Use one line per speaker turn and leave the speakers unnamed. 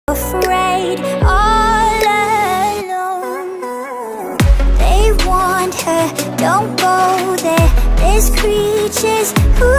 afraid, all alone. They want her, don't go there. There's creatures who